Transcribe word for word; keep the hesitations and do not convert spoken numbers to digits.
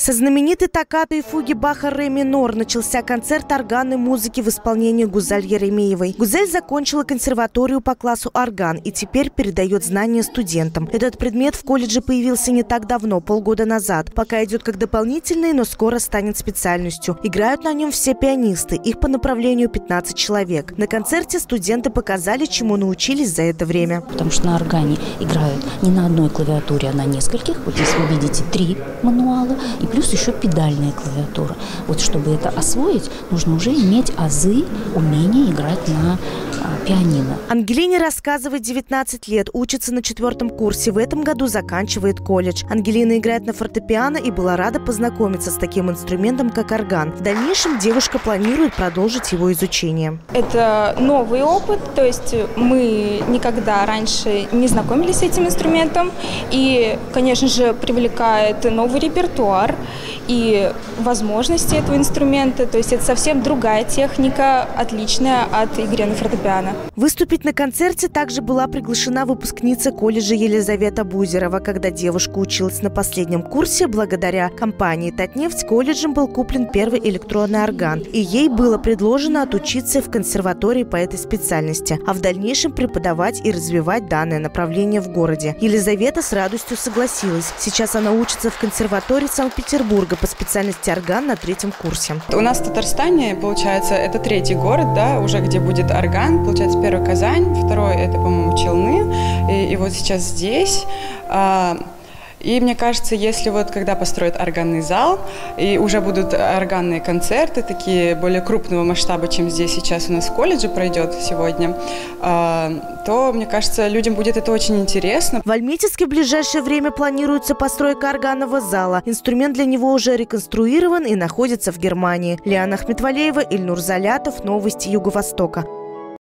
Со знаменитой токкато и фуги Баха ре минор начался концерт органной музыки в исполнении Гузаль Еремеевой. Гузель закончила консерваторию по классу орган и теперь передает знания студентам. Этот предмет в колледже появился не так давно, полгода назад. Пока идет как дополнительный, но скоро станет специальностью. Играют на нем все пианисты, их по направлению пятнадцать человек. На концерте студенты показали, чему научились за это время. Потому что на органе играют не на одной клавиатуре, а на нескольких. Вот здесь вы видите три мануала. И плюс еще педальная клавиатура. Вот чтобы это освоить, нужно уже иметь азы, умение играть на а, пианино. Ангелине рассказывает девятнадцать лет, учится на четвертом курсе. В этом году заканчивает колледж. Ангелина играет на фортепиано и была рада познакомиться с таким инструментом, как орган. В дальнейшем девушка планирует продолжить его изучение. Это новый опыт, то есть мы никогда раньше не знакомились с этим инструментом. И, конечно же, привлекает новый репертуар и возможности этого инструмента. То есть это совсем другая техника, отличная от игры на фортепиано. Выступить на концерте также была приглашена выпускница колледжа Елизавета Бузерова. Когда девушка училась на последнем курсе, благодаря компании «Татнефть» колледжем был куплен первый электронный орган. И ей было предложено отучиться в консерватории по этой специальности, а в дальнейшем преподавать и развивать данное направление в городе. Елизавета с радостью согласилась. Сейчас она учится в консерватории Санкт-Петербурга по специальности орган на третьем курсе. У нас в Татарстане, получается, это третий город, да, уже где будет орган. Получается, первый Казань, второй это, по-моему, Челны. И, и вот сейчас здесь. А, и мне кажется, если вот когда построят органный зал, и уже будут органные концерты, такие более крупного масштаба, чем здесь сейчас у нас в колледже пройдет сегодня, то, мне кажется, людям будет это очень интересно. В Альметьевске в ближайшее время планируется постройка органного зала. Инструмент для него уже реконструирован и находится в Германии. Лиана Ахметвалеева, Ильнур Залятов. Новости Юго-Востока.